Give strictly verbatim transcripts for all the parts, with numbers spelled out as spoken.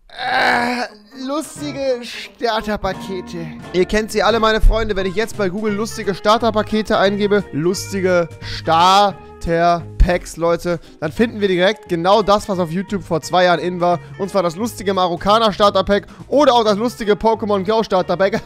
Äh, lustige Starterpakete. Ihr kennt sie alle, meine Freunde. Wenn ich jetzt bei Google lustige Starterpakete eingebe, lustige Starter-Packs, Leute, dann finden wir direkt genau das, was auf YouTube vor zwei Jahren in war. Und zwar das lustige Marokkaner Starterpack oder auch das lustige Pokémon Go Starterpack.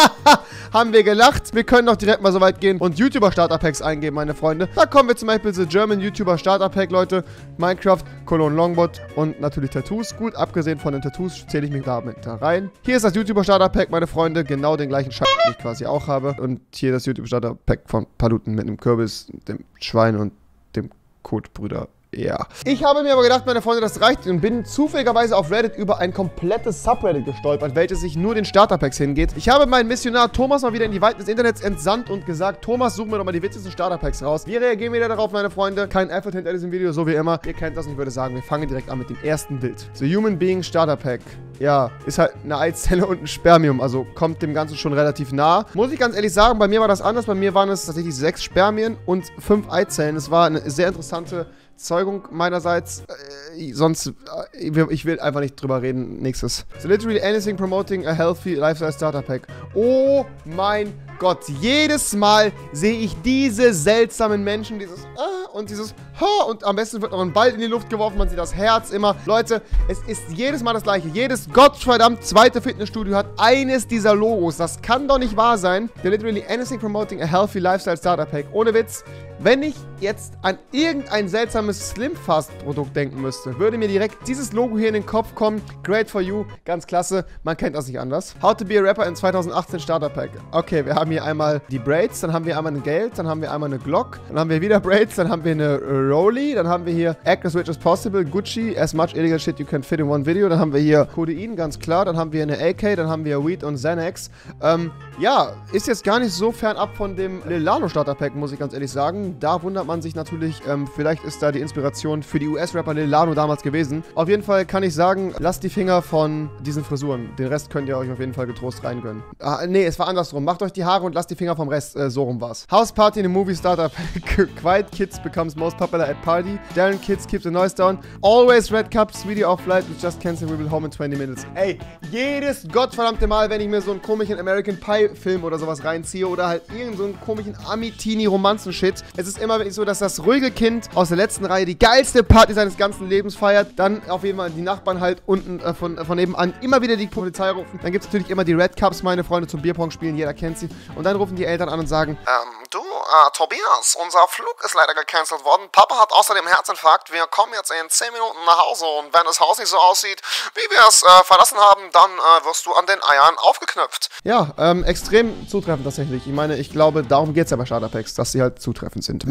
Haben wir gelacht. Wir können doch direkt mal so weit gehen und YouTuber Starterpacks eingeben, meine Freunde. Da kommen wir zum Beispiel zu German YouTuber Starterpack, Leute. Minecraft, Cologne Longbot und natürlich Tattoos. Gut, abgesehen von den Tattoos zähle ich mich da mit da rein. Hier ist das YouTuber Starterpack, meine Freunde. Genau den gleichen Scheiß, den ich quasi auch habe. Und hier das YouTuber Starterpack von Paluten mit einem Kürbis, dem Schwein und dem Kotbrüder. Ja. Ich habe mir aber gedacht, meine Freunde, das reicht und bin zufälligerweise auf Reddit über ein komplettes Subreddit gestolpert, welches sich nur den Starterpacks hingeht. Ich habe meinen Missionar Thomas mal wieder in die Weiten des Internets entsandt und gesagt, Thomas, such mir doch mal die witzigsten Starterpacks raus. Wir reagieren wieder darauf, meine Freunde. Kein Effort hinter diesem Video, so wie immer. Ihr kennt das und ich würde sagen, wir fangen direkt an mit dem ersten Bild. The Human Being Starterpack. Ja, ist halt eine Eizelle und ein Spermium, also kommt dem Ganzen schon relativ nah. Muss ich ganz ehrlich sagen, bei mir war das anders. Bei mir waren es tatsächlich sechs Spermien und fünf Eizellen. Es war eine sehr interessante Zeugung meinerseits. Äh, sonst, äh, ich will einfach nicht drüber reden. Nächstes. So literally anything promoting a healthy lifestyle starter pack. Oh mein Gott. Jedes Mal sehe ich diese seltsamen Menschen, dieses ah und dieses ha und am besten wird noch ein Ball in die Luft geworfen. Man sieht das Herz immer. Leute, es ist jedes Mal das gleiche. Jedes gottverdammt zweite Fitnessstudio hat eines dieser Logos. Das kann doch nicht wahr sein. The literally anything promoting a healthy lifestyle starter pack. Ohne Witz. Wenn ich jetzt an irgendein seltsames Slim-Fast-Produkt denken müsste, würde mir direkt dieses Logo hier in den Kopf kommen. Great for you, ganz klasse. Man kennt das nicht anders. How to be a Rapper in zwanzig achtzehn Starter Pack. Okay, wir haben hier einmal die Braids, dann haben wir einmal ein Geld, dann haben wir einmal eine Glock, dann haben wir wieder Braids, dann haben wir eine Rolli, dann haben wir hier Act as rich as possible, Gucci, as much illegal shit you can fit in one video, dann haben wir hier Codein, ganz klar, dann haben wir eine A K, dann haben wir Weed und Xanax. Ähm, ja, ist jetzt gar nicht so fernab von dem Lil Lano Starter Pack, muss ich ganz ehrlich sagen. Da wundert man sich natürlich, ähm, vielleicht ist da die Inspiration für die U S-Rapper Lil Lano damals gewesen. Auf jeden Fall kann ich sagen, lasst die Finger von diesen Frisuren. Den Rest könnt ihr euch auf jeden Fall getrost reingönnen. Ah, nee, es war andersrum. Macht euch die Haare und lasst die Finger vom Rest. Äh, so rum war's. House Party in a Movie Starter Pack. Quiet Kids becomes most popular at party. Darren Kids keeps the noise down. Always Red Cups, video of flight with just cancel, we will home in twenty minutes. Ey, jedes gottverdammte Mal, wenn ich mir so einen komischen American Pie Film oder sowas reinziehe oder halt irgend so einen komischen Ami-Teenie-Romanzen-Shit. Es ist immer wirklich so, dass das ruhige Kind aus der letzten Reihe die geilste Party seines ganzen Lebens feiert. Dann auf jeden Fall die Nachbarn halt unten äh, von, äh, von nebenan immer wieder die Polizei rufen. Dann gibt es natürlich immer die Red Cups, meine Freunde, zum Bierpong spielen. Jeder kennt sie. Und dann rufen die Eltern an und sagen, Ähm, du, äh, Tobias, unser Flug ist leider gecancelt worden. Papa hat außerdem Herzinfarkt. Wir kommen jetzt in zehn Minuten nach Hause. Und wenn das Haus nicht so aussieht, wie wir es äh, verlassen haben, dann äh, wirst du an den Eiern aufgeknüpft. Ja, ähm, extrem zutreffend tatsächlich. Ich meine, ich glaube, darum geht es ja bei Starter Packs, dass sie halt zutreffend sind.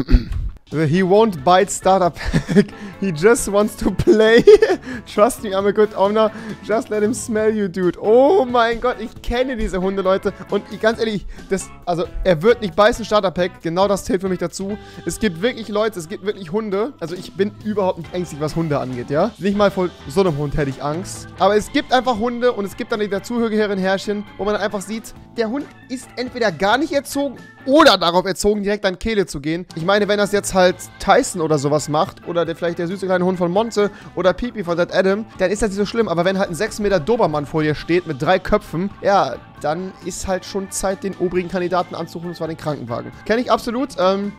He won't bite Starter Pack. He just wants to play. Trust me, I'm a good owner. Just let him smell you, dude. Oh mein Gott, ich kenne diese Hunde, Leute. Und ich, ganz ehrlich, das, also er wird nicht beißen, Starter Pack. Genau das zählt für mich dazu. Es gibt wirklich Leute, es gibt wirklich Hunde. Also ich bin überhaupt nicht ängstlich, was Hunde angeht, ja. Nicht mal vor so einem Hund hätte ich Angst. Aber es gibt einfach Hunde und es gibt dann die dazugehörigen Herrchen, wo man dann einfach sieht, der Hund ist entweder gar nicht erzogen oder darauf erzogen, direkt an Kehle zu gehen. Ich meine, wenn das jetzt halt Tyson oder sowas macht, oder der, vielleicht der süße kleine Hund von Monte oder Pipi von Dad Adam, dann ist das nicht so schlimm. Aber wenn halt ein sechs Meter Dobermann vor dir steht mit drei Köpfen, ja, dann ist halt schon Zeit, den obrigen Kandidaten anzurufen, und zwar den Krankenwagen. Kenne ich absolut. Ähm...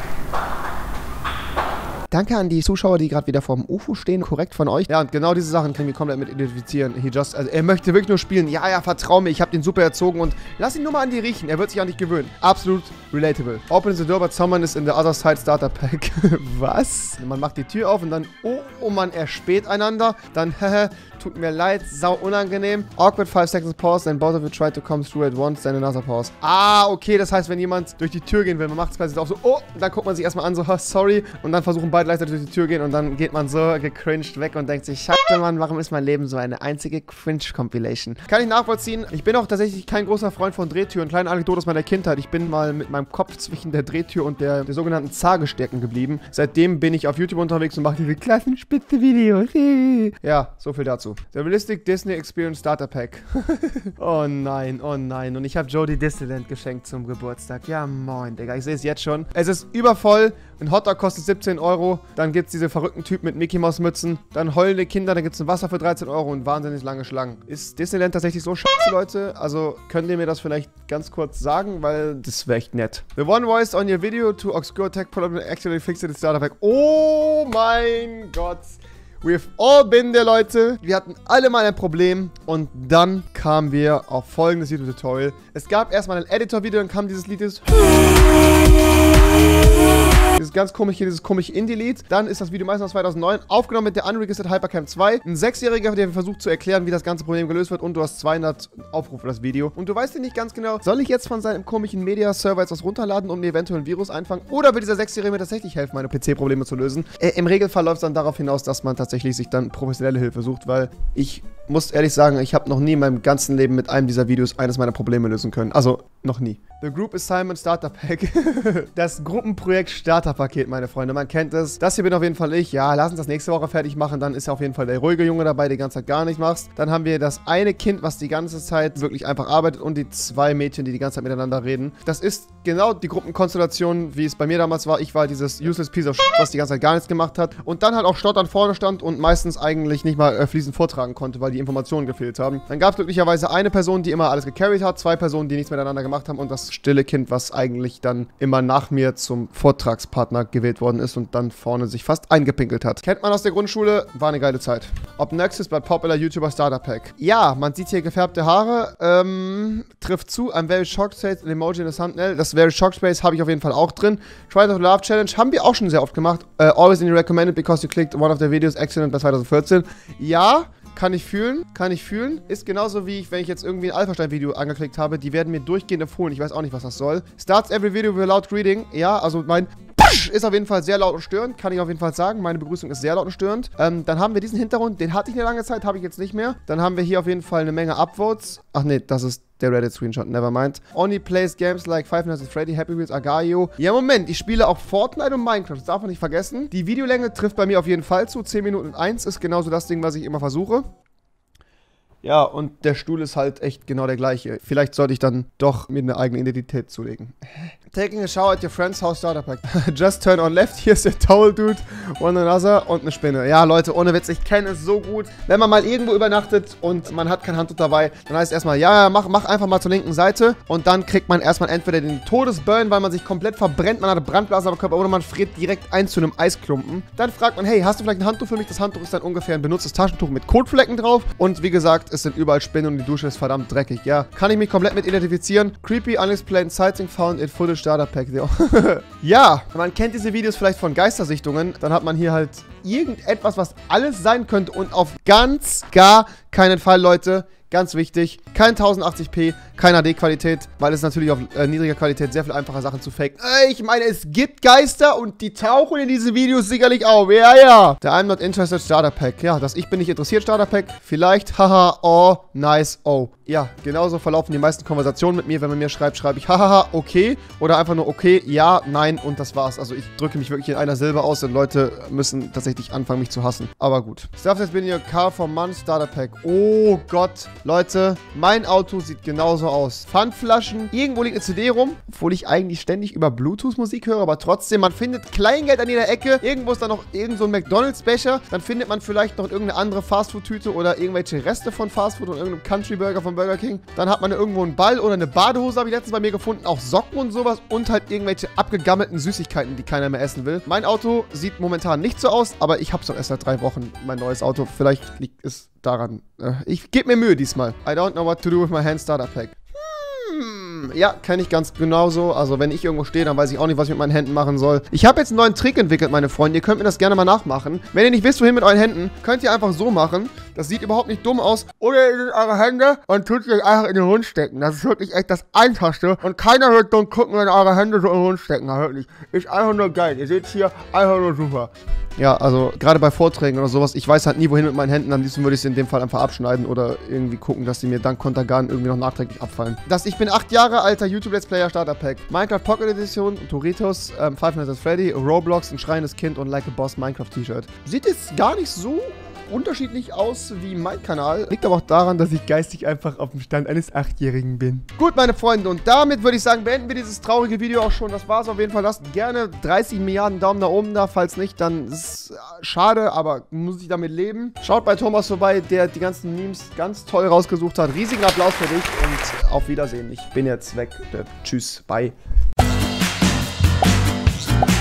Danke an die Zuschauer, die gerade wieder vorm U F O stehen. Korrekt von euch. Ja, und genau diese Sachen können wir komplett mit identifizieren. He just, also er möchte wirklich nur spielen. Ja, ja, vertrau mir, ich habe den super erzogen und lass ihn nur mal an die riechen. Er wird sich an dich gewöhnen. Absolut relatable. Open the door, but someone is in the other side Starter Pack. Was? Man macht die Tür auf und dann, oh, oh man erspäht einander. Dann, hehe, tut mir leid, sau unangenehm. Awkward five seconds pause, then both of you try to come through at once, then another pause. Ah, okay, das heißt, wenn jemand durch die Tür gehen will, man macht es quasi auch so, oh, dann guckt man sich erstmal an, so, sorry, und dann versuchen beide gleichzeitig durch die Tür gehen und dann geht man so gecringed weg und denkt sich, Scheiße, Mann, warum ist mein Leben so eine einzige Cringe-Compilation? Kann ich nachvollziehen. Ich bin auch tatsächlich kein großer Freund von Drehtüren. Kleine Anekdote aus meiner Kindheit. Ich bin mal mit meinem Kopf zwischen der Drehtür und der, der sogenannten Zage stecken geblieben. Seitdem bin ich auf YouTube unterwegs und mache diese klassen spitze Videos. Ja, so viel dazu. Der Realistic Disney Experience Starter Pack. Oh nein, oh nein. Und ich habe Jodie Disneyland geschenkt zum Geburtstag. Ja, moin, Digga. Ich sehe es jetzt schon. Es ist übervoll. Ein Hotdog kostet siebzehn Euro. Euro. Dann gibt es diese verrückten Typen mit Mickey Maus Mützen. Dann heulende Kinder, dann gibt es ein Wasser für dreizehn Euro und wahnsinnig lange Schlangen. Ist Disneyland tatsächlich so scheiße, Leute? Also könnt ihr mir das vielleicht ganz kurz sagen, weil das wäre echt nett. The one voice on your video to obscure tech problem actually fixed the starter pack. Oh mein Gott. We've all been there, Leute. Wir hatten alle mal ein Problem und dann kamen wir auf folgendes Video-Tutorial. Es gab erstmal ein Editor-Video, dann kam dieses Lied, dieses, dieses ganz komische, dieses komische Indie-Lied. Dann ist das Video meistens aus zweitausendneun, aufgenommen mit der Unregistered Hypercam zwei. Ein Sechsjähriger, der versucht zu erklären, wie das ganze Problem gelöst wird und du hast zweihundert Aufrufe für das Video. Und du weißt ja nicht ganz genau, soll ich jetzt von seinem komischen Media-Server jetzt was runterladen und mir eventuell ein Virus einfangen? Oder will dieser Sechsjährige mir tatsächlich helfen, meine P C-Probleme zu lösen? Äh, Im Regelfall läuft es dann darauf hinaus, dass man tatsächlich sich dann professionelle Hilfe sucht, weil ich muss ehrlich sagen, ich habe noch nie in meinem ganzen Leben mit einem dieser Videos eines meiner Probleme lösen können. Also, noch nie. The Group Assignment Starter Pack. Das Gruppenprojekt Starterpaket, meine Freunde. Man kennt es. Das hier bin auf jeden Fall ich. Ja, lass uns das nächste Woche fertig machen. Dann ist ja auf jeden Fall der ruhige Junge dabei, der die ganze Zeit gar nicht machst. Dann haben wir das eine Kind, was die ganze Zeit wirklich einfach arbeitet und die zwei Mädchen, die die ganze Zeit miteinander reden. Das ist genau die Gruppenkonstellation, wie es bei mir damals war. Ich war dieses useless piece of shit, was die ganze Zeit gar nichts gemacht hat. Und dann halt auch stottern vorne stand und meistens eigentlich nicht mal äh, fließend vortragen konnte, weil die Informationen gefehlt haben. Dann gab es glücklicherweise eine Person, die immer alles gecarried hat, zwei Personen, die nichts miteinander gemacht haben und das stille Kind, was eigentlich dann immer nach mir zum Vortragspartner gewählt worden ist und dann vorne sich fast eingepinkelt hat. Kennt man aus der Grundschule, war eine geile Zeit. Obnoxious but popular YouTuber Starter Pack. Ja, man sieht hier gefärbte Haare, ähm, trifft zu, I'm very shocked, says an emoji in the thumbnail. Das very shocked Space habe ich auf jeden Fall auch drin. Try to Love Challenge haben wir auch schon sehr oft gemacht. Uh, always in recommended because you clicked one of the videos, excellent bei zweitausendvierzehn. Ja, kann ich fühlen, kann ich fühlen. Ist genauso wie ich, wenn ich jetzt irgendwie ein Alphastein-Video angeklickt habe, die werden mir durchgehend empfohlen. Ich weiß auch nicht, was das soll. Starts every video with a loud greeting. Ja, also mein Push ist auf jeden Fall sehr laut und störend, kann ich auf jeden Fall sagen. Meine Begrüßung ist sehr laut und störend. Ähm, dann haben wir diesen Hintergrund, den hatte ich eine lange Zeit, habe ich jetzt nicht mehr. Dann haben wir hier auf jeden Fall eine Menge Upvotes. Ach nee, das ist der Reddit-Screenshot, nevermind. Only plays games like Five Nights at Freddy, Happy Wheels, Agario. Ja, Moment, ich spiele auch Fortnite und Minecraft, das darf man nicht vergessen. Die Videolänge trifft bei mir auf jeden Fall zu. zehn Minuten eins ist genauso das Ding, was ich immer versuche. Ja, und der Stuhl ist halt echt genau der gleiche. Vielleicht sollte ich dann doch mir eine eigene Identität zulegen. Taking a shower at your friend's house starter pack. Just turn on left, here's a towel dude, one another und eine Spinne. Ja, Leute, ohne Witz, ich kenne es so gut. Wenn man mal irgendwo übernachtet und man hat kein Handtuch dabei, dann heißt es erstmal, ja, ja, mach, mach einfach mal zur linken Seite und dann kriegt man erstmal entweder den Todesburn, weil man sich komplett verbrennt, man hat eine Brandblase am Körper oder man friert direkt ein zu einem Eisklumpen. Dann fragt man, hey, hast du vielleicht ein Handtuch für mich? Das Handtuch ist dann ungefähr ein benutztes Taschentuch mit Kotflecken drauf und wie gesagt, es sind überall Spinnen und die Dusche ist verdammt dreckig. Ja, kann ich mich komplett mit identifizieren. Creepy, unexplained sighting found in full starter pack. Ja, man kennt diese Videos vielleicht von Geistersichtungen. Dann hat man hier halt irgendetwas, was alles sein könnte und auf ganz gar keinen Fall, Leute, ganz wichtig, kein tausendachtzig p, keine H D-Qualität, weil es natürlich auf äh, niedriger Qualität sehr viel einfacher Sachen zu faken. Äh, ich meine, es gibt Geister und die tauchen in diese Videos sicherlich auf. Ja, ja. Der I'm not interested Starter Pack. Ja, das Ich bin nicht interessiert Starter Pack. Vielleicht, haha, oh, nice, oh. Ja, genauso verlaufen die meisten Konversationen mit mir. Wenn man mir schreibt, schreibe ich, hahaha, okay. Oder einfach nur okay, ja, nein und das war's. Also ich drücke mich wirklich in einer Silbe aus und Leute müssen tatsächlich anfangen, mich zu hassen. Aber gut. Stuff has been your car for months Starter Pack. Oh Gott. Leute, mein Auto sieht genauso aus. Pfandflaschen, irgendwo liegt eine C D rum, obwohl ich eigentlich ständig über Bluetooth-Musik höre, aber trotzdem, man findet Kleingeld an jeder Ecke. Irgendwo ist da noch irgend so ein McDonalds-Becher. Dann findet man vielleicht noch irgendeine andere Fastfood-Tüte oder irgendwelche Reste von Fastfood und irgendeinem Country-Burger von Burger King. Dann hat man da irgendwo einen Ball oder eine Badehose, habe ich letztens bei mir gefunden, auch Socken und sowas und halt irgendwelche abgegammelten Süßigkeiten, die keiner mehr essen will. Mein Auto sieht momentan nicht so aus, aber ich habe es doch erst seit drei Wochen, mein neues Auto. Vielleicht liegt es daran. Ich gebe mir Mühe diesmal. I don't know what to do with my hand starter pack. Hm, ja, kenne ich ganz genauso. Also wenn ich irgendwo stehe, dann weiß ich auch nicht, was ich mit meinen Händen machen soll. Ich habe jetzt einen neuen Trick entwickelt, meine Freunde. Ihr könnt mir das gerne mal nachmachen. Wenn ihr nicht wisst, wohin mit euren Händen, könnt ihr einfach so machen. Das sieht überhaupt nicht dumm aus. Oder ihr nehmt eure Hände und tut sie einfach in den Hund stecken. Das ist wirklich echt das Einfachste. Und keiner wird dumm gucken, wenn eure Hände so in den Hund stecken. Na, wirklich. Ist einfach nur geil. Ihr seht hier, einfach nur super. Ja, also gerade bei Vorträgen oder sowas, ich weiß halt nie, wohin mit meinen Händen. Am liebsten würde ich sie in dem Fall einfach abschneiden oder irgendwie gucken, dass sie mir dank Kontergan irgendwie noch nachträglich abfallen. Das Ich bin acht Jahre alter YouTube Let's Player Starter Pack. Minecraft Pocket Edition, Doritos, ähm, Five Nights at Freddy, Roblox, ein schreiendes Kind und Like a Boss Minecraft T-Shirt. Sieht jetzt gar nicht so unterschiedlich aus wie mein Kanal. Liegt aber auch daran, dass ich geistig einfach auf dem Stand eines Achtjährigen bin. Gut, meine Freunde, und damit würde ich sagen, beenden wir dieses traurige Video auch schon. Das war's auf jeden Fall. Lasst gerne dreißig Milliarden Daumen nach oben da. Falls nicht, dann ist es schade, aber muss ich damit leben. Schaut bei Thomas vorbei, der die ganzen Memes ganz toll rausgesucht hat. Riesigen Applaus für dich und auf Wiedersehen. Ich bin jetzt weg. Tschüss, bye.